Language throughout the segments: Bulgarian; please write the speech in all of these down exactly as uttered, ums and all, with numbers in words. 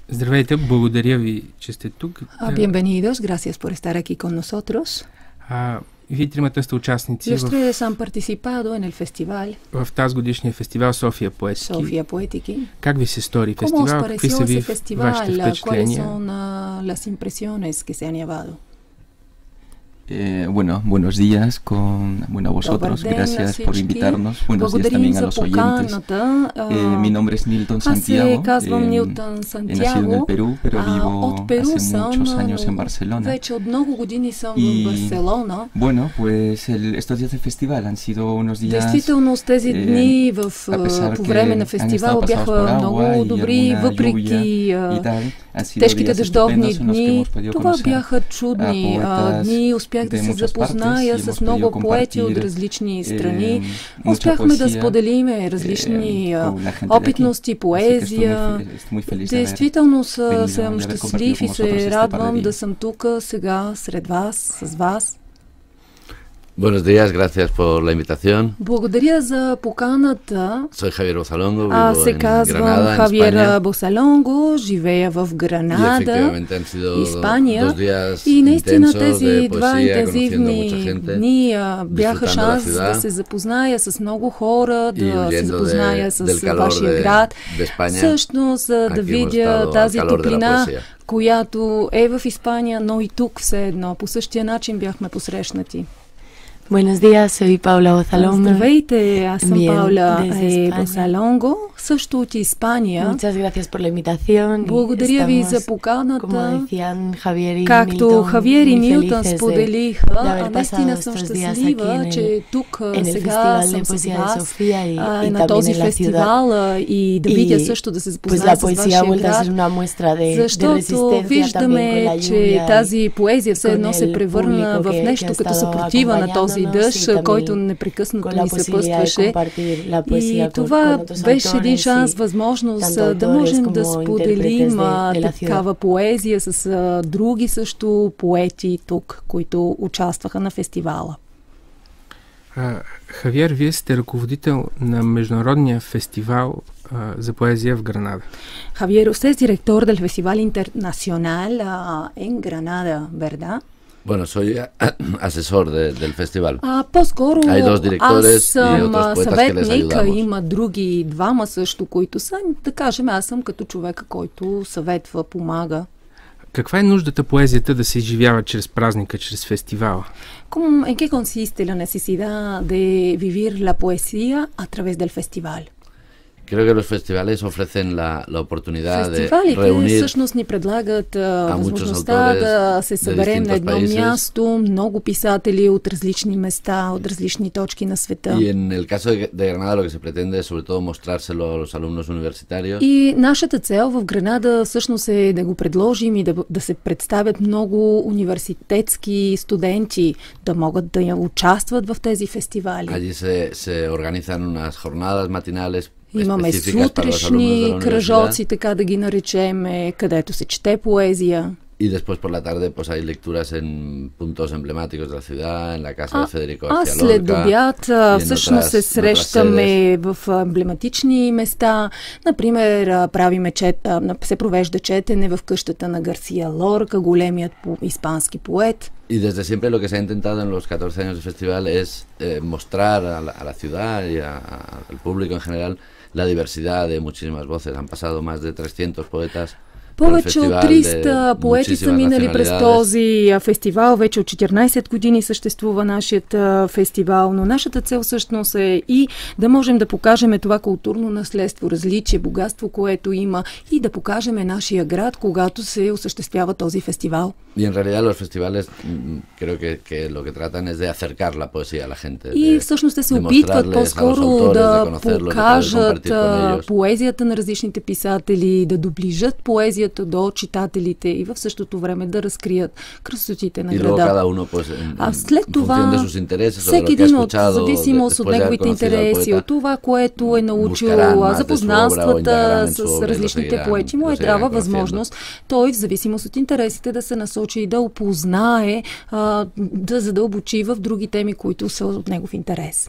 Здравейте, благодаря ви, че сте тук. Bienvenidos, gracias por estar aquí con nosotros. А, вие тримата сте участници Los в, tres han participado en el festival в тази годишния фестивал София Поетики. Sofía Poetiki. Как ви се стори ¿Cómo os фестивал? Какви pareció са ese ви festival? вашите ¿Cuáles впечатления? son uh, las impresiones que se han llevado? Eh, bueno, buenos días con bueno, a vosotros, gracias por invitarnos. Buenos días también a los oyentes. Eh, mi nombre es Nilton Santiago. Eh, he nacido en el Perú, pero vivo hace muchos años en Barcelona. Y bueno, pues el, estos días de festival han sido unos días, Действително тези дни в, a pesar по que време на han фестивал estado pasados por бяха много agua y добри, alguna въпреки lluvia y tal. Han sido тежките días дъждовни estupendos en los que дни. hemos podido Това conocer бяха чудни a а, poetas дни. Успях да de се muchas запозная partes y с hemos много podido поети от compartir, различни eh, страни. mucha Успяхме да poesía, споделиме различни eh, а, con la gente de aquí. опитности, Así que estoy поезия. muy fe- estoy muy feliz de haber Действително са- venido, съм de haber щастлив compartido и con vosotros се este par радвам de да días. съм тук сега сред вас, с вас. Buenos días, gracias por la invitación. Благодаря за поканата. Soy Javier Bozalongo, Аз vivo се en казвам Granada, en Хавиер España. Босалонго, живея в Y Гранада, efectivamente han sido Испания. dos días И наистина intensos тези de два poesía, conociendo a интензивни mucha gente, дни а, бяха disfrutando la шанс ciudad да се запозная с много хора, y да се huyendo запозная de, с del calor вашия de, град. de España. Всъщност, за да Aquí hemos видя estado al тази calor de la топлина, poesía. която е в Испания, но и тук все едно. По същия начин бяхме посрещнати. Buenos días, soy Paula Bozalongo. Здравейте, аз съм Bien, Паула desde е, España. Босалонго, също от Испания. Muchas gracias por la invitación. y Благодаря ви за estamos, como поканата. decían Javier y Както Milton, Хавиер и muy Милтън felices de- споделиха, de haber а наистина pasado съм estos días aquí щастлива, en el- че тук а, en el сега Festival de съм с Poesía de вас Sofía y, а, y на también този en la ciudad. фестивал а, и да Y, видя също, да се Pues запозная la с poesía вашия ha vuelto a град, ser una muestra de, de защото resistencia también con виждаме, la че lluvia. тази поезия все con едно се el превърна público в que- нещо que ha като estado съпротива на този acompañándonos дъжд, y también който непрекъснато con la ни posibilidad de съпътстваше. compartir la И poesía con, това con otros беше един autores шанс, y възможност tanto а, да autores можем да como споделим intérpretes а, de, de la ciudad. такава поезия с а, други също поети тук, които участваха на фестивала. А, Хавиер, вие сте ръководител на Международния фестивал а, за поезия в Гранада. Javier, usted es director del Festival Internacional ah, en Granada, ¿verdad? Bueno, soy asesor de, del festival. А, по-скоро Hay dos directores аз y съм otros а, poetas que les съветник, а ayudamos. има други двама също, които са, да кажем, аз съм като човека, който съветва, помага. Каква е нуждата поезията да се изживява чрез празника, чрез фестивала? ¿Cómo- ¿En qué consiste la necesidad de vivir la poesía a través del festival? Creo que los festivales ofrecen la, la oportunidad de Фестивалите reunir всъщност ни предлагат а, a muchos възможността autores да се de съберем на distintos едно países. място, много писатели от различни места, от различни точки на света. Y en el caso de, de Granada lo que se pretende es sobre todo mostrárselo a los alumnos universitarios. И нашата цел в Гранада всъщност е да го предложим и да, да се представят много университетски студенти, да могат да участват в тези фестивали. Allí se, se organizan unas jornadas matinales Имаме específicas para los alumnos de сутрешни la кръжоци, universidad. така да ги наречем, където се чете поезия. Y después por la tarde pues hay lecturas en puntos emblemáticos de la ciudad, en la casa de А, Federico а García след Lorca. обяд и а, en всъщност otras- се en otras срещаме в а, емблематични места. Например, а, правиме чет, а, на- се провежда четене в къщата на Гарсия Лорка, големият по- испански поет. Y desde siempre lo que se ha intentado en los catorce años de festival es eh, mostrar a la, a la ciudad y a- a- al público en general la diversidad de muchísimas voces. Han pasado más de trescientos poetas por el Повече от festival de триста поети са muchísimas минали през nacionalidades. този а, фестивал. Вече от четиринайсет години съществува нашият а, фестивал, но нашата цел всъщност е и да можем да покажем това културно наследство, различие, богатство, което има, и да покажем нашия град, когато се осъществява този фестивал. Y en realidad los festivales mm, creo que, que lo que tratan es de acercar la poesía a la gente. И de- всъщност те се de опитват mostrarles a los по-скоро autores, de да conocerlos, de poder покажат compartir con а, ellos. поезията на различните писатели, да доближат поезията до читателите и в същото време да разкрият красотите на Y luego града. cada uno pues en, А en след función de това sus intereses o de lo всеки que ha един от escuchado зависимост de- от después de haber неговите conocido al интереси, poeta, от това, което е научил, buscarán más de su запознанствата obra o indagarán en с su obra y lo различните seguirán- поети, му lo е дава seguirán възможност той в зависимост от интересите да се насочи и да опознае, а, да задълбочи в други теми, които са от негов интерес.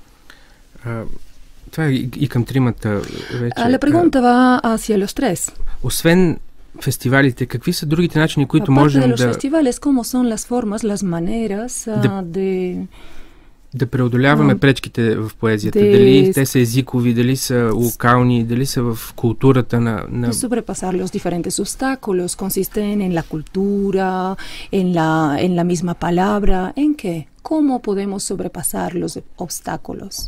А, това е и, и към тримата вече. Le preguntaba hacia los tres. Освен фестивалите, какви са другите начини, които можем да... Aparte de los festivales, ¿cómo son las formas, las maneras uh, de... да преодоляваме пречките в поезията. De... Дали те са езикови, дали са локални, дали са в културата на... на... De sobrepasar los diferentes obstáculos consisten en la cultura, en la, en la misma palabra, ¿en qué? ¿Cómo podemos sobrepasar los obstáculos?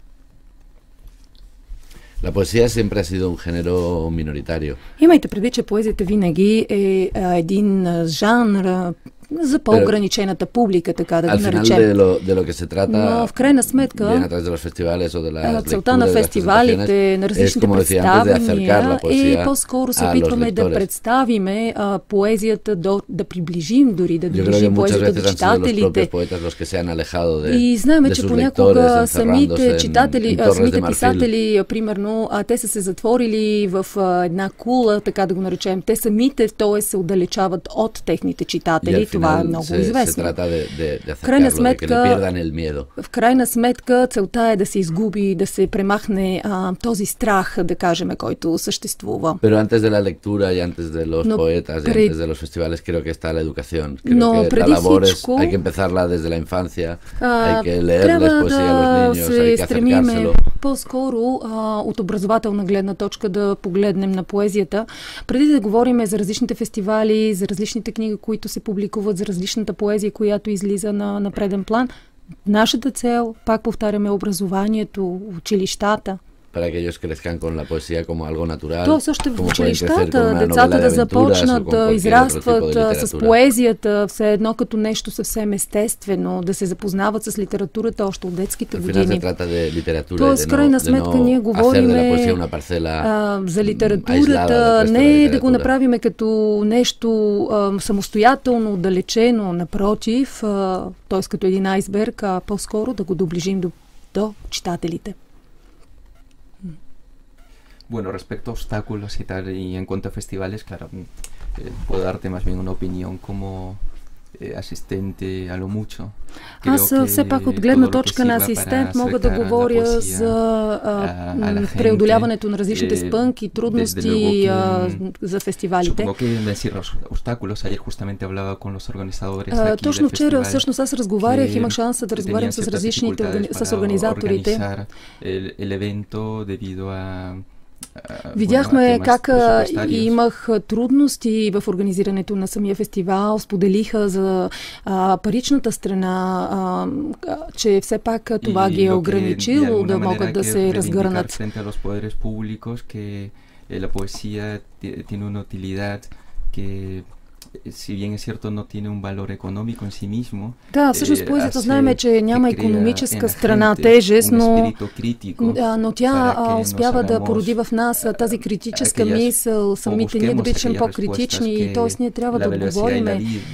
La poesía siempre ha sido un género minoritario. Имайте предвид, че поезията винаги е един жанр за по-ограничената публика, така да го наречем. Но в крайна сметка, целта на фестивалите, на различните представяния е по-скоро се опитваме да представиме а, поезията, до, да приближим дори, да доближим поезията до читателите. И знаем, че понякога самите читатели, а, самите писатели, примерно, а, те са се затворили в а, една кула, така да го наречем. Те самите, т.е. се отдалечават от техните читатели. Това е много се, известно. Се de, de, de в, крайна сметка, в крайна сметка целта е да се изгуби, да се премахне а, този страх, да кажем, който съществува. Pero antes de la lectura y antes de los no, poetas y antes de los festivales creo que está la educación. Creo no, que la labor es, hay que empezarla desde la infancia, а, hay que leerles poesía a los niños, hay que acercárselo. По-скоро а, от образователна гледна точка да погледнем на поезията. Преди да говорим за различните фестивали, за различните книги, които се публикуват, за различната поезия, която излиза на, на преден план, нашата цел, пак повтаряме, образованието, училищата. Para que ellos crezcan con la poesía como algo natural. То също в училищата, децата да започнат да израстват с поезията, все едно като нещо съвсем естествено, да се запознават с литературата още от детските години. Тоест, в крайна сметка, ние говорим за литературата, не да го направим като нещо а, самостоятелно, отдалечено, напротив, т.е. като един айсберг, а по-скоро да го доближим до, до читателите. Bueno, respecto a obstáculos y tal, y en cuanto a festivales, claro, eh, puedo darte más bien una opinión como eh, asistente a lo mucho. Аз все пак от гледна точка на асистент мога да говоря за а, преодоляването на различните спънки, трудности а, за фестивалите. А, точно вчера всъщност аз разговарях, имах шанса да разговарям с различните с организаторите. Видяхме как имах трудности в организирането на самия фестивал, споделиха за а, паричната страна, а, че все пак това ги е ограничило да могат да се разгърнат. Si bien es cierto, no tiene un valor económico en sí mismo. Да, всъщност поезията знаем, че няма икономическа страна тежест, но, но тя успява да породи в нас тази критическа мисъл, самите ние да бъдем по-критични, т.е. ние трябва да отговорим.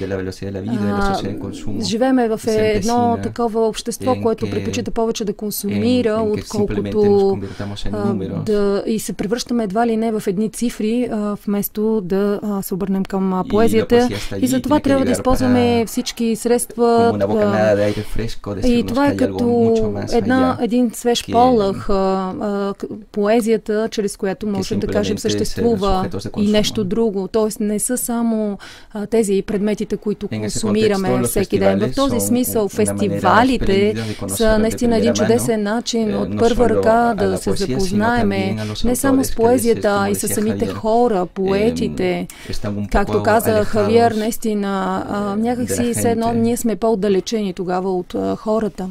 Живееме в едно такова общество, което предпочита повече да консумира, отколкото да, и се превръщаме едва ли не в едни цифри, вместо да се обърнем към поезията. И за това трябва да използваме всички средства. И това е като една, един свеж полъх, поезията, чрез която можем да кажем съществува и нещо друго. Тоест не са само тези предметите, които консумираме всеки ден. В този смисъл фестивалите са наистина един чудесен начин от първа ръка да се запознаеме не само с поезията, а и с самите хора, поетите. Както казах, Хавиер, наистина, а, някакси все едно ние сме по-отдалечени тогава от а, хората.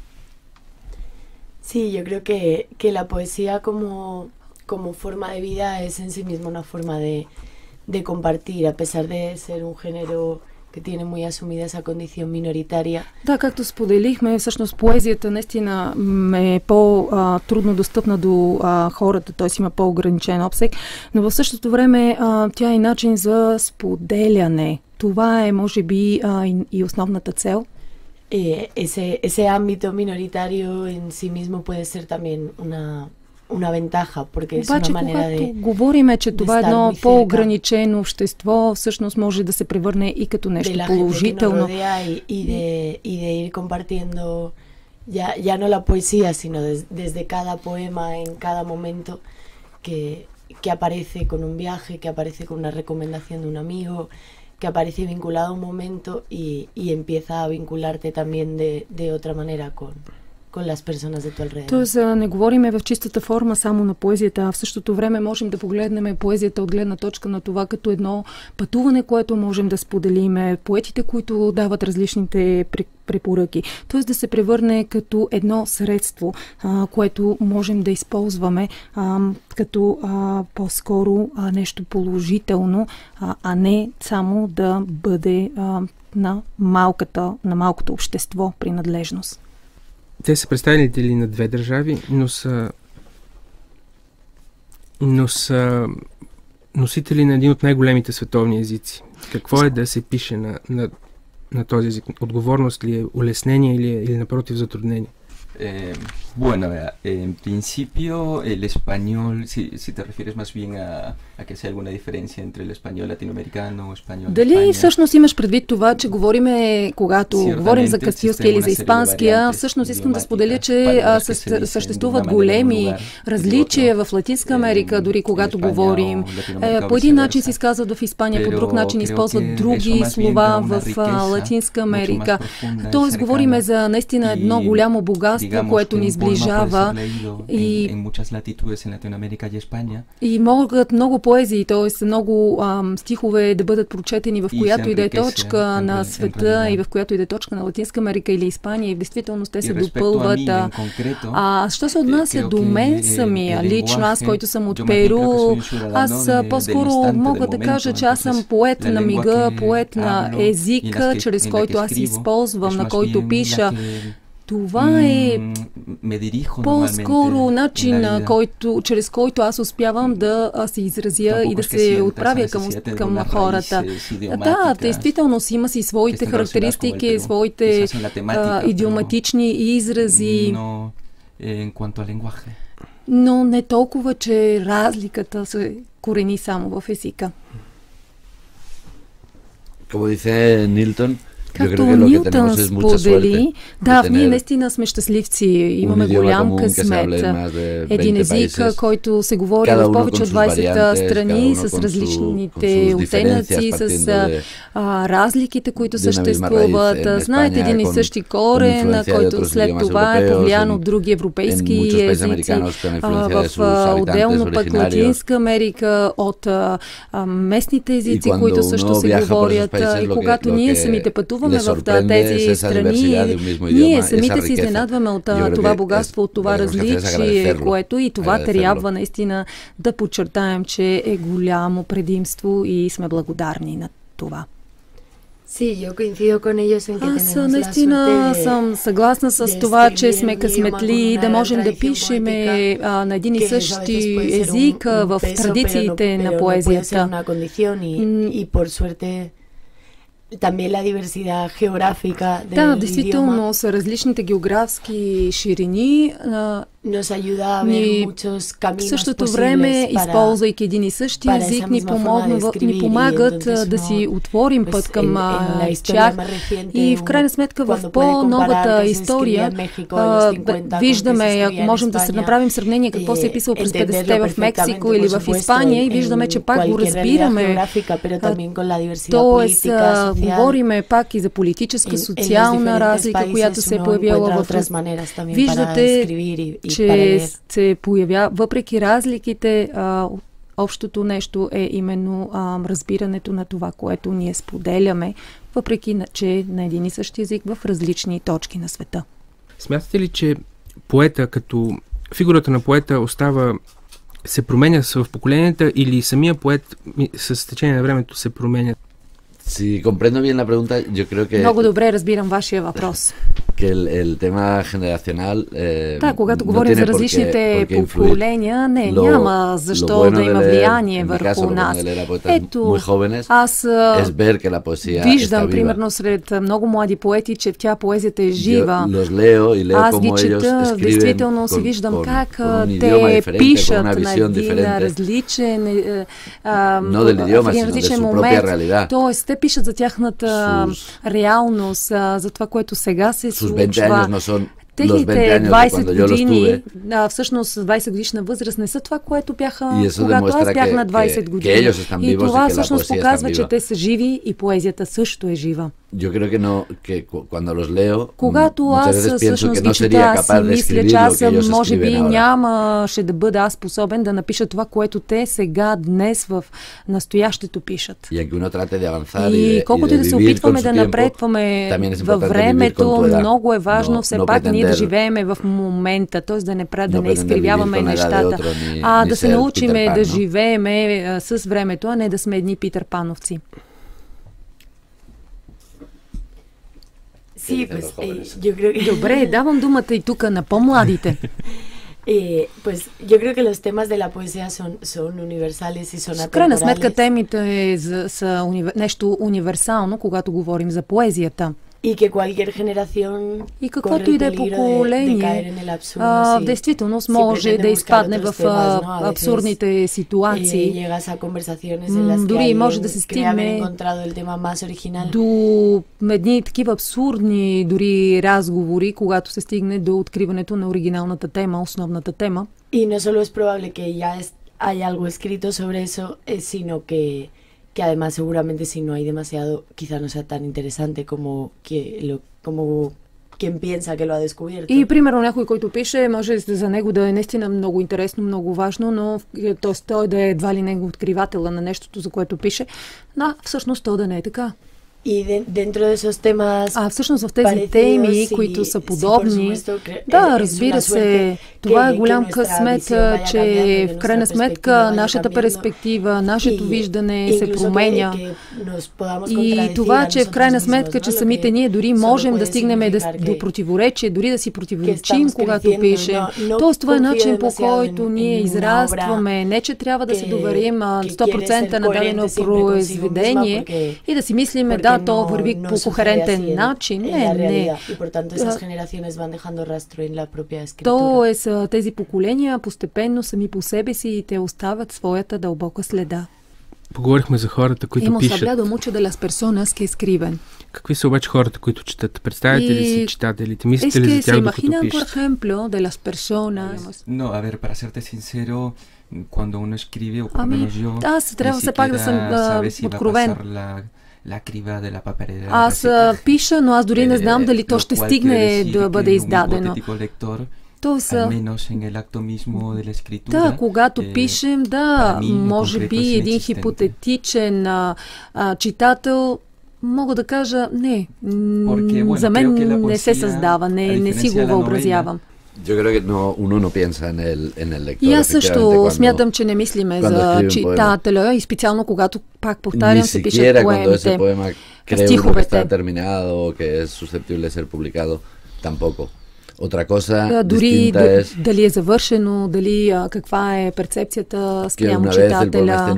Sí, yo creo que, que la poesía como, como forma de vida es en sí misma una forma de, de compartir, a pesar de ser un género que tiene muy asumida esa condición minoritaria. Да, както споделихме, всъщност поезията наистина е по-трудно достъпна до а, хората, т.е. има по-ограничен обсег, но в същото време а, тя е начин за споделяне. Това е, може би, а, и, и основната цел. Eh, ese, ese ámbito minoritario en sí mismo puede ser también una una ventaja, porque es una manera de... Обаче, говориме, че това е едно по-ограничено общество, всъщност може да се превърне и като нещо положително. Y, y, de, y de ir compartiendo ya, ya no la poesía, sino des, desde cada poema, en cada momento, que, que aparece con un viaje, que aparece con una recomendación de un amigo, que aparece vinculado a un momento y, y empieza a vincularte también de, de otra manera con, con las personas de tu alrededor. Тоест, не говориме в чистата форма само на поезията, а в същото време можем да погледнем поезията от гледна точка на това като едно пътуване, което можем да споделиме, поетите, които дават различните препоръки. Тоест да се превърне като едно средство, а, което можем да използваме а, като а, по-скоро а, нещо положително, а, а не само да бъде а, на, малката, на малкото общество принадлежност. Те са представители на две държави, но са, но са носители на един от най-големите световни езици. Какво е да се пише на, на, на този език? Отговорност ли е, улеснение или, е, или напротив затруднение? Eh, bueno, en principio el español, si, si te refieres más bien a, a que sea alguna diferencia entre el español latinoamericano o español de Дали España. всъщност имаш предвид това, че говориме, когато sí, говорим за кастилския или за испанския, всъщност искам да споделя, че а, съществуват големи различия в Латинска Америка, дори когато говорим. Е, по един начин се изказват в Испания, по друг начин използват други слова в а, Латинска Америка. Тоест, говориме за наистина едно голямо богатство, което ни сближава и, и могат много поезии, т.е. много ам, стихове да бъдат прочетени в която и да е точка на света и в която и да е точка на Латинска Америка или Испания и в действителност те се допълват. А, а що се отнася до мен самия, лично аз, който съм от Перу, аз по-скоро мога да кажа, че аз съм поет на мига, поет на езика, чрез който аз използвам, на който пиша. Това е по-скоро начин, който, чрез който аз успявам да се изразя и да се отправя към, към хората. Да, действително си има си своите характеристики, своите а, идиоматични изрази, но не толкова, че разликата се корени само в езика. Como dice Nilton, както Нилтън сподели, да, ние наистина сме щастливци, имаме голям късмет. Един език, който се говори в повече от двайсет страни, с различните оттенъци, с а, разликите, които съществуват. Знаете, един и същи корен, който след това е повлиян от други европейски езици. А, в а, отделно пък Латинска Америка, от а, местните езици, които също се говорят. И когато ние самите пътуваме в тези страни, ние самите си изненадваме от това богатство, от това различие, което и това трябва наистина да подчертаем, че е голямо предимство и сме благодарни на това. Аз наистина съм съгласна с това, че сме късметли да можем да пишем на един и същи език в традициите на поезията. Да, действително са различните географски ширини. Ни в същото време, използвайки един и същи език, ни, помогна, ни помагат да си отворим път към тях. И в крайна сметка в по-новата история а, виждаме, ако можем да се направим сравнение какво се е писало през петдесетте в Мексико или в Испания, и виждаме, че пак го разбираме. Тоест, говориме пак и за политическа, социална разлика, която се е появила в раз... Виждате, че се появява, въпреки разликите, а, общото нещо е именно а, разбирането на това, което ние споделяме, въпреки че на един и същи език в различни точки на света. Смятате ли, че поета, като фигурата на поета остава, се променя в поколенията или самия поет с течение на времето се променя? Si comprendo bien la pregunta, yo creo que... Много добре разбирам вашия въпрос. Que el, el tema generacional, eh, да, когато говорим за различните поколения, не, lo, няма защо bueno да има влияние върху caso, нас. Ето, jóvenes, аз es виждам, примерно, сред много млади поети, че тя поезията е жива. Leo, аз ги чета, действително си виждам con, как con те пишат на един различен, а, no idioma, в един различен момент. Тоест, те пишат за тяхната sus, реалност, за това, което сега се случва. Техните двайсет години, а, всъщност двайсет годишна възраст, не са това, което бяха, когато аз бях на двайсет години. И това всъщност показва, че те са живи и поезията също е жива. Yo creo que no, que cuando los leo, когато аз всъщност ги чета, аз си мисля, че аз може би нямаше да бъда аз способен да напиша това, което те сега, днес в настоящето пишат. И колкото и да се опитваме да напредваме във времето, много е важно все пак ние да живееме в момента, т.е. да не, да не изкривяваме нещата, а да се научиме да живееме с времето, а не да сме едни Питър Пановци. Sí, pues, eh, yo creo que... Добре, давам думата и тук на по-младите. Eh, pues yo creo que los temas de la poesía son, son universales y son atemporales. В крайна сметка темите са, са уни... нещо универсално, когато говорим за поезията. И que cualquier generación и каквото и да е поколение, а, в действителност може да изпадне в а, абсурдните ситуации. Дори може да се стигне до едни такива абсурдни дори разговори, когато се стигне до откриването на оригиналната тема, основната тема. И no solo es probable que ya hay algo escrito sobre eso, sino que que además seguramente si no hay demasiado, quizá no sea tan interesante como que lo, como quien piensa que lo ha descubierto. И примерно някой, който пише, може за него да е наистина много интересно, много важно, но т.е. той да е едва ли него откривателя на нещото, за което пише, но всъщност то да не е така. И de, dentro de esos temas, а всъщност в тези теми, които са подобни, да, разбира се, това е голям късмет, че в крайна сметка нашата перспектива, нашето виждане се променя. И това, че в крайна сметка, че самите ние дори можем да стигнем до противоречие, дори да си противоречим, когато пишем. Тоест, това е начин, по който ние израстваме. Не, че трябва да се доверим сто процента на дадено произведение и да си мислиме, да, то върви по кохерентен начин. Не, не. Тоест, тези поколения постепенно сами по себе си и те оставят своята дълбока следа. Поговорихме за хората, които пишат. Hemos hablado mucho de las personas que escriben. Какви са обаче хората, които четат? Представяте ли си читателите? Мислите ли за тях, докато пишете? Por ejemplo, de las personas. No, a ver, para serte sincero, cuando uno escribe, o por lo menos yo, аз трябва все пак да съм откровен. La аз пиша, но аз дори не знам дали то ще стигне да бъде издадено. Тоест, да, когато пишем, да, може би един хипотетичен а, а, читател, мога да кажа, не, за мен не се създава, не, не си го въобразявам. Yo creo que no, uno no piensa en el, en el lector. И аз също смятам, че не мислиме за читателя и специално когато, пак повтарям, се пишат поемите, стиховете. Otra cosa дори distinta es дали е завършено, дали а, каква е перцепцията спрямо читателя.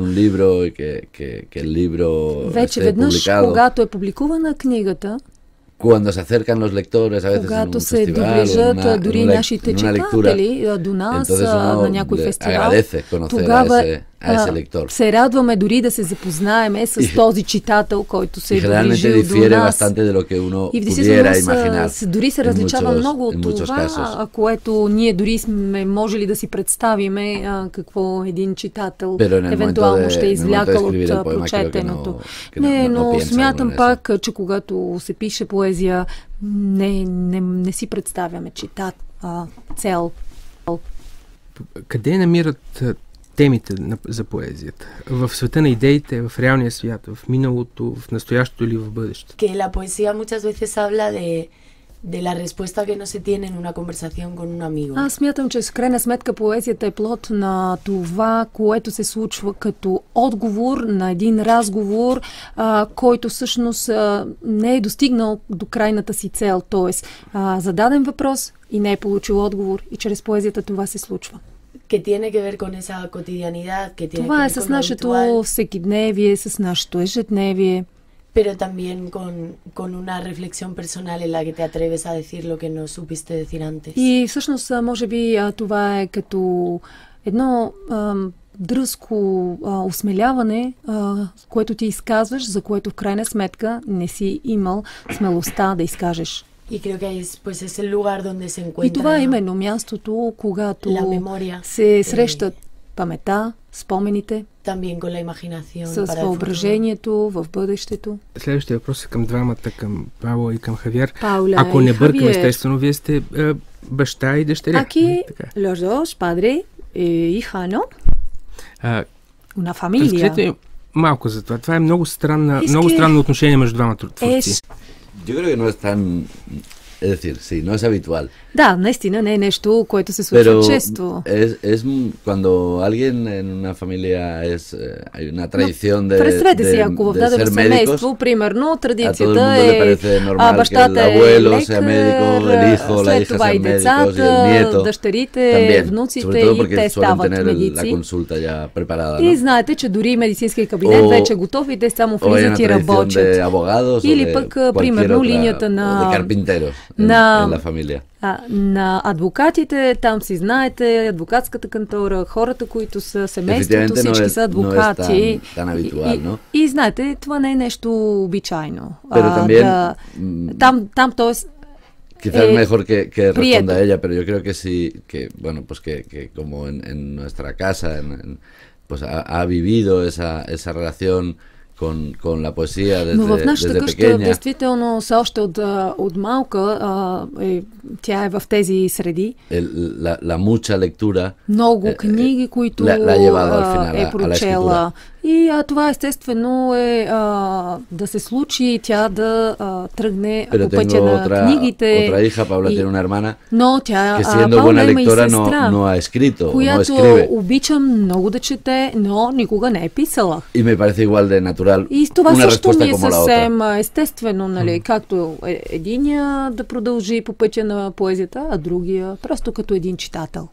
Вече веднъж, когато е публикувана книгата, Cuando se acercan los lectores, a veces когато en un се festival, доближат una, дори una, нашите читатели до нас на някой фестивал, тогава а, се радваме дори да се запознаеме с y, този читател, който се е доближил до нас. И в действителност дори се различава muchos, много от това, което ние дори сме можели да си представиме а, какво един читател евентуално ще извлякал от прочетеното. Не, но смятам пак, че когато се пише поезия, не, не, не си представяме читат а, цел. Къде намират темите за поезията? В света на идеите, в реалния свят, в миналото, в настоящето или в бъдещето? Que la poesía muchas veces habla de de la respuesta que no se tiene en una conversación con un amigo. Аз смятам, че в крайна сметка поезията е плод на това, което се случва като отговор на един разговор, а, който всъщност а, не е достигнал до крайната си цел. Тоест, а, зададен въпрос и не е получил отговор и чрез поезията това се случва. Que tiene que ver con esa cotidianidad, que tiene това que е ver с нашето всекидневие, с нашето ежедневие. Pero también con, con una reflexión personal en la que te atreves a decir lo que no supiste decir antes. И всъщност, може би, това е като едно а, дръзко а, осмеляване, а, което ти изказваш, за което в крайна сметка не си имал смелостта да изкажеш Y creo que es, pues, es el lugar donde se encuentra. И това е именно мястото, когато се срещат памета, спомените, también con la imaginación, с въображението в бъдещето. Следващия въпрос е към двамата, към Пауло и към Хавиер. Paula Ако не y бъркам, Javier. естествено, вие сте е, баща и дъщеря. Aquí, Така. los dos, padre e hija, ¿no? А, Una familia. разкажете малко за това. Това е много, странна, Es много que странно отношение между двамата творци. Es... Yo creo que no es tan... Es decir, sí, no es habitual. Да, наистина не е нещо, което се случва Pero често. es, es cuando alguien en una familia es... Eh, hay una tradición de, Представете си, de, ако в de дадено ser médicos, семейство, примерно, a todo el традицията mundo le е parece а, normal que el бащата е abuelo sea лекар, médico, el hijo, la след hija това и sean médicos y el децата, nieto дъщерите, también, внуците sobre todo и porque те suelen стават tener el- la медици. consulta ya preparada, И ¿no? знаете, че дори медицинския кабинет О, вече е готов и те само O hay una влизат и tradición de работят. abogados o Или de пък, cualquier примерно, otra, линията o на- de carpinteros en, на- en la familia. А, на адвокатите, там си знаете, адвокатската кантора, хората, които са семейството, Ефективно, всички но е- са но е адвокати. tan- tan habitual, и, ¿no? и, и знаете, това не е нещо обичайно. Pero А, también, да, mm, там, там, т.е. Quizás Eh, mejor que, que responda Prieto. ella, pero yo creo que sí, que bueno, pues que, que como en, en nuestra casa, en, en- pues ha, ha vivido esa, esa relación con, con la poesía desde, Но в нашата desde къща, pequeña. действително, все още от, а, от малка, а, е, тя е в тези среди. El- la, la mucha lectura Много е, книги, които la- la ha llevado al а, final a- е a la прочела. И а, това естествено е а, да се случи и тя да а, тръгне Pero по пътя tengo на otra, книгите. otra hija, Paula и- tiene una hermana Но тя, que а, siendo Паула buena има и lectora no, сестра, no ha escrito, o no която escribe. обича много да чете, но никога не е писала. Y me parece igual de natural И това una също respuesta ми е como la otra. съвсем а, естествено, нали, както е- единия да продължи по пътя на поезията, а другия просто като един читател.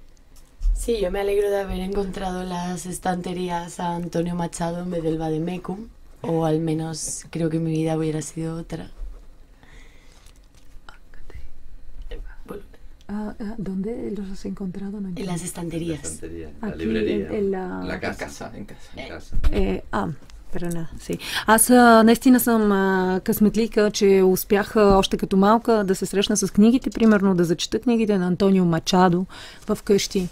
Sí, yo me alegro de haber encontrado las estanterías a Antonio Machado en vez del Vademecum, o al menos creo que mi vida hubiera sido otra. Ah, ah, ¿Dónde los has encontrado? No En entiendo. las estanterías. La Aquí, librería. en- en la- la En casa. casa, en casa. En casa. Е, а, Перана, си. Аз а, наистина съм а, късметлика, че успях а, още като малка да се срещна с книгите, примерно да зачета книгите на Антонио Мачадо в къщи.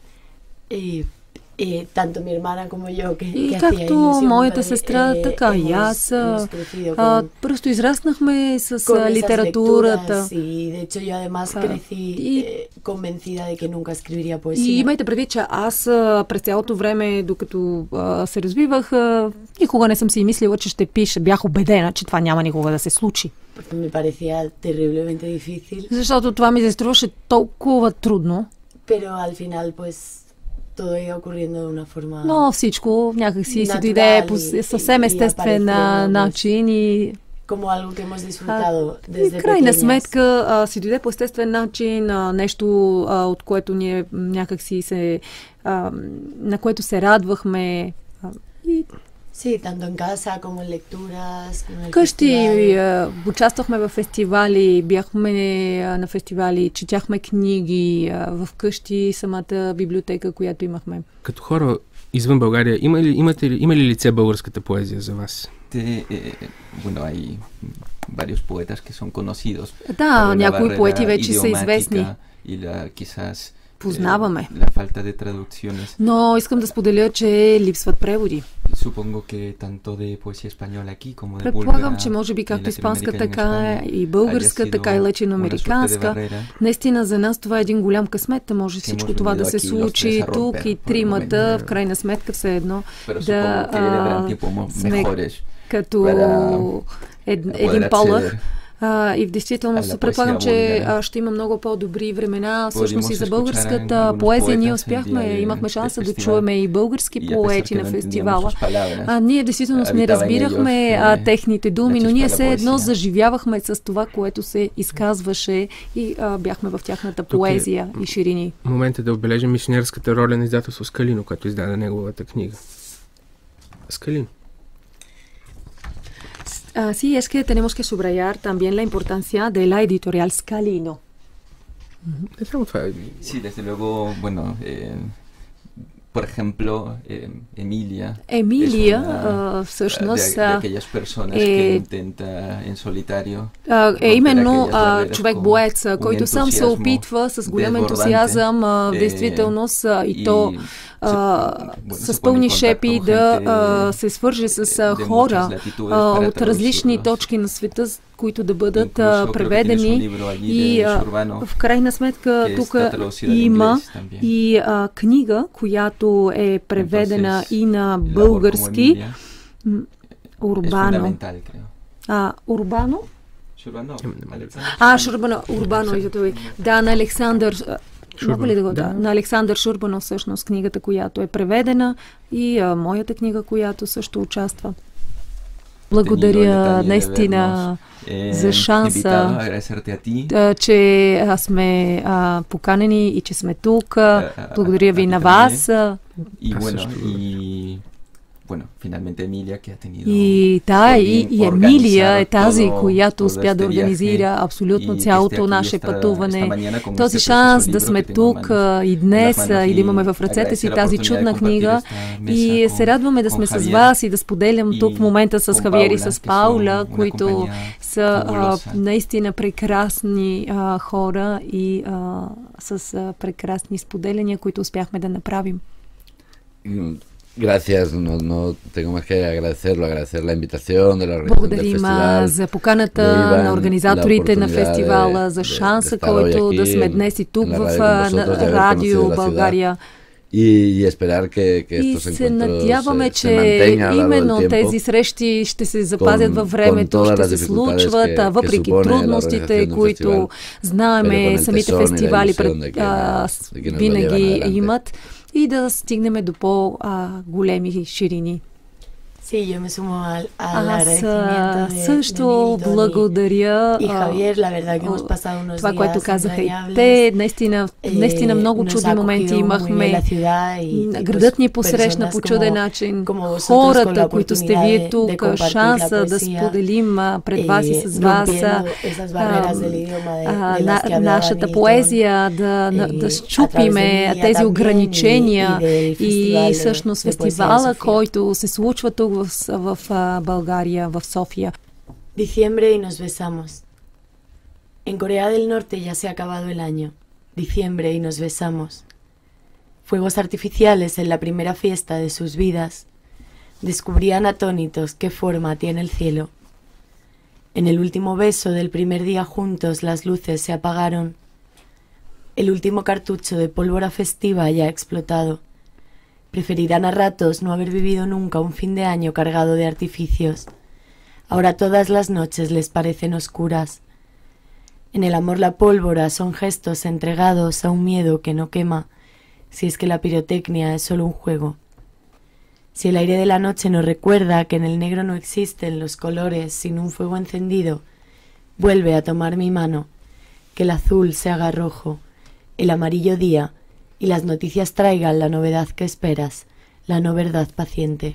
Y, y tanto mi hermana como yo, que, И que hacía както ilusión, моята padre, сестра, eh, така и hemos- аз, а, hemos crecido а, con- просто израснахме с con а, esas литературата. lecturas, y de hecho yo además Ah, crecí y- eh, convencida de que nunca escribiría И poesía. имайте предвид, че аз а, през цялото време, докато а, се развивах, а, никога не съм си мислила, че ще пиша. Бях убедена, че това няма никога да се случи. Porque me parecía terriblemente difícil, Защото това ми се струваше толкова трудно, pero al final pues todo iba ocurriendo de una forma... но всичко някакси си Natural дойде по и- съвсем и- и естествен apareció, начин и como algo que hemos disfrutado И desde в крайна pequeñas. сметка а, си дойде по естествен начин, а, нещо, а, от което ние някакси се, а, на което се радвахме. А, и Sí, tanto en casa como en lecturas, como en el къщи festival. а, участвахме в фестивали, бяхме а, на фестивали, четяхме книги, а, в къщи самата библиотека, която имахме. Като хора извън България, има ли, имате ли, има ли лице българската поезия за вас? Eh, bueno, hay varios poetas que son conocidos. Да, pero la някои barrera поети вече са известни. idiomática y la, quizás, Познаваме. eh, la falta de traducciones. Но искам да споделя, че липсват преводи. Supongo que tanto de poesía española aquí como de Предполагам, búlgara че може би y както испанска, latinoamericana en така España и българска, haya sido така и una suerte de латиноамериканска. barrera. Наистина за нас това е един голям късмет, да може всичко можем това да да се ги случи los tres a тук romper и por el тримата, momento. в крайна сметка все едно Pero да supongo que vendrán а, tiempos mo- сме mejores като para ед, poder един полъх. acceder. А, и в А действителност la предполагам, poesía че búlgara. а, ще има много по-добри времена. Всъщност и Podríamos за escuchar българската algunos поезия ние poetas el успяхме, día de- имахме del шанса да festival. чуеме и български Y a pesar поети que на no фестивала. entendíamos sus palabras, А, ние действително не habitaban разбирахме ellos, а, eh, техните думи, la но chispa ние de la все едно poesía. заживявахме с това, което се изказваше и а, бяхме в тяхната Тук е поезия и ширини. Момент е да отбележим мисионерската роля на издателство Скалино, което издаде неговата книга. Скалино. Ah, sí, es que tenemos que subrayar también la importancia de la editorial Scalino. Не само това е. Sí, desde luego, bueno, eh, por ejemplo, eh, Emilia. Емилия, uh, всъщност, de, de aquellas personas е, que intenta en solitario. Uh, е именно uh, човек-боец, който сам се опитва с голям ентусиазъм, uh, в действителност, uh, и то uh, с пълни шепи да uh, се свърже с uh, хора uh, от различни точки на света, които да бъдат uh, преведени. И uh, в крайна сметка тук има и uh, книга, която е преведена и на български. Урбано. А, Урбано? А, Шурбано, Урбано. Да, на Александър. Мога ли да го да? На Александър Шурбано, всъщност, книгата, която е преведена, и а, моята книга, която също участва. Благодаря наистина за шанса, че сме а, поканени и че сме тук. Благодаря ви на вас. Bueno, finalmente Emilia, que ha tenido и да, и, и Емилия е тази, която успя да организира абсолютно цялото наше пътуване. Този шанс да сме тук и днес и да имаме в ръцете си тази чудна книга. И се радваме да сме с вас и да споделям тук в момента с Хавиер и с Паула, които са а, наистина прекрасни а, хора и а, с а, прекрасни споделяния, които успяхме да направим. Gracias, no, no tengo más que agradecerlo, agradecer la invitación de la organización del festival. За поканата на организаторите на фестивала, за шанса, който да сме днес и тук в Радио България. И, и, esperar que, que и се надяваме, че именно тези срещи ще се запазят във времето, ще се случват, а въпреки трудностите, които знаеме самите фестивали пред, а, винаги имат, и да стигнем до по-големи ширини. Sí, yo me sumo al, al agradecimiento de, също de благодаря y Javier, la verdad que hemos pasado unos това, което días казаха и те. Наистина, наистина много чудни моменти имахме. Градът ни посрещна по чуден начин. Хората, които сте вие тук, шанса да споделим пред вас и с вас нашата поезия, да, да счупиме тези ограничения и всъщност фестивала, който се случва тук в, в, в България, в София. Diciembre y nos besamos. En Corea del Norte ya se ha acabado el año. Diciembre y nos besamos. Fuegos artificiales en la primera fiesta de sus vidas. Descubrían atónitos qué forma tiene el cielo. En el último beso del primer día juntos las luces se apagaron. El último cartucho de pólvora festiva ya ha explotado. Preferirán a ratos no haber vivido nunca un fin de año cargado de artificios. Ahora todas las noches les parecen oscuras. En el amor la pólvora son gestos entregados a un miedo que no quema, si es que la pirotecnia es solo un juego. Si el aire de la noche nos recuerda que en el negro no existen los colores sin un fuego encendido, vuelve a tomar mi mano, que el azul se haga rojo, el amarillo día, y las noticias traigan la novedad que esperas, la no verdad paciente.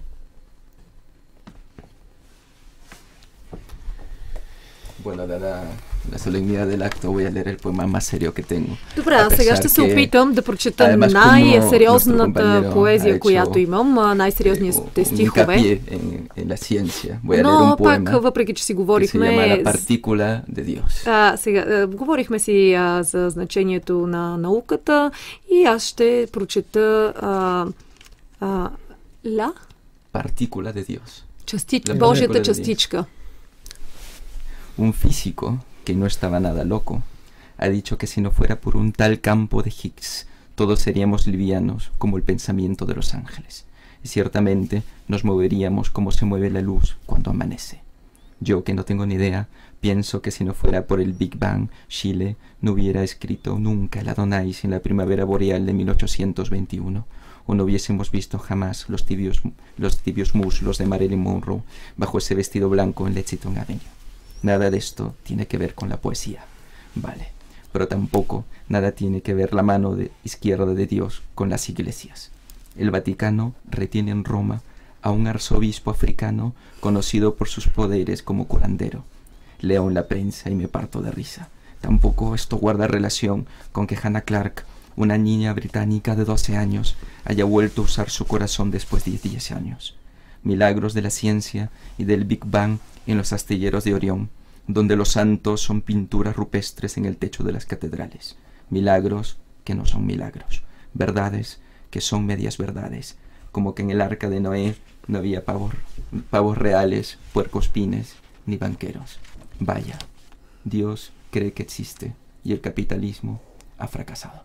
Bueno, dada la solemnidad del acto, voy a leer el poema más serio que tengo. Добре, а сега ще се опитам да прочета най-сериозната поезия, която имам, най-сериозните стихове. Но пак, въпреки че си говорихме... А, сега, говорихме си а, за значението на науката и аз ще прочета а, а, ла? Partícula de Dios. Части... Божията частичка. Un físico que no estaba nada loco ha dicho que si no fuera por un tal campo de Higgs, todos seríamos livianos como el pensamiento de los ángeles, y ciertamente nos moveríamos como se mueve la luz cuando amanece. Yo, que no tengo ni idea, pienso que si no fuera por el Big Bang, Chile no hubiera escrito nunca el Adonais en la primavera boreal de mil ochocientos veintiuno, o no hubiésemos visto jamás los tibios, los tibios muslos de Marilyn Monroe bajo ese vestido blanco en Lexington Avenue. Nada de esto tiene que ver con la poesía, vale, pero tampoco nada tiene que ver la mano de izquierda de Dios con las iglesias. El Vaticano retiene en Roma a un arzobispo africano conocido por sus poderes como curandero. Leo en la prensa y me parto de risa. Tampoco esto guarda relación con que Hannah Clark, una niña británica de doce años haya vuelto a usar su corazón después de diez años. Milagros de la ciencia y del Big Bang en los astilleros de Orión, donde los santos son pinturas rupestres en el techo de las catedrales. Milagros que no son milagros. Verdades que son medias verdades, como que en el arca de Noé no había pavos, pavos reales, puercoespines ni banqueros. Vaya, Dios cree que existe y el capitalismo ha fracasado.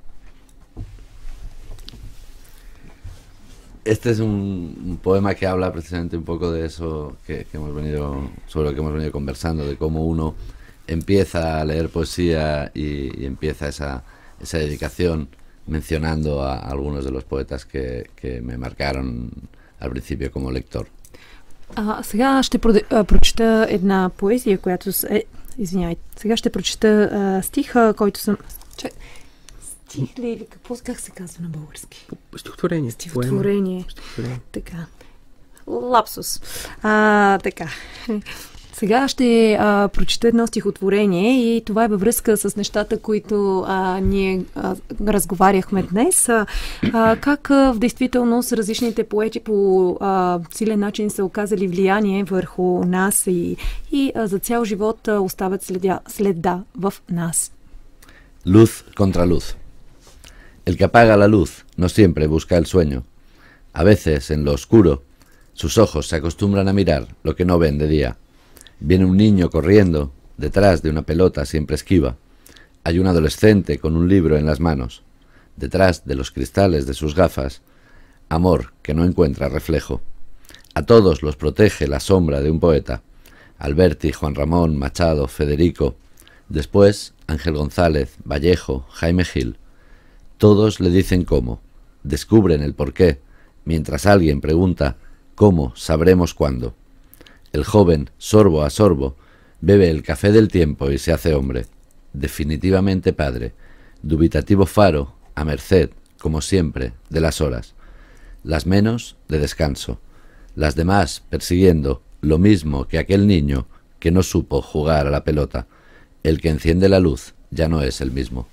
Este es un, un poema que habla precisamente un poco de eso que, que hemos venido, sobre lo que hemos venido conversando, de cómo uno empieza a leer poesía y, y empieza esa, esa dedicación mencionando a, a algunos de los poetas que, que me marcaron al principio como lector. А, сега ще про- прочета една поезия, която... Е, извинявайте. Сега ще прочета а, стиха, който съм... Че... Стих ли или какво, как се казва на български? Стихотворение. Стихотворение. Така. Лапсус. А, така. Сега ще а, прочета едно стихотворение и това е във връзка с нещата, които а, ние а, разговаряхме днес. А, а, как а, в действителност различните поети по а, силен начин са оказали влияние върху нас и, и а, за цял живот а, остават следя, следа в нас. Luz contra luz. El que apaga la luz no siempre busca el sueño. A veces, en lo oscuro, sus ojos se acostumbran a mirar lo que no ven de día. Viene un niño corriendo detrás de una pelota siempre esquiva. Hay un adolescente con un libro en las manos. Detrás de los cristales de sus gafas, amor que no encuentra reflejo. A todos los protege la sombra de un poeta. Alberti, Juan Ramón, Machado, Federico. Después, Ángel González, Vallejo, Jaime Gil. Todos le dicen cómo, descubren el porqué, mientras alguien pregunta cómo sabremos cuándo. El joven, sorbo a sorbo, bebe el café del tiempo y se hace hombre, definitivamente padre, dubitativo faro, a merced, como siempre, de las horas, las menos de descanso, las demás persiguiendo lo mismo que aquel niño que no supo jugar a la pelota. El que enciende la luz ya no es el mismo.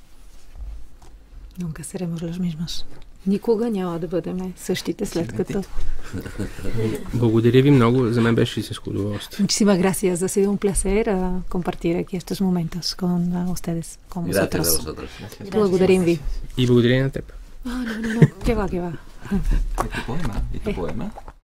Nunca seremos los mismos. Никога няма да бъдем същите след като... Благодаря ви много, за мен беше истинско удоволствие. Muchísimas gracias, ha sido un placer uh, compartir aquí estos momentos con uh, ustedes, con Gracias vosotros. a vosotros. Благодарим ви. И благодаря на теб. Ah, no, no, no, que va, que va. ¿Y tu poema? ¿Y tu poema?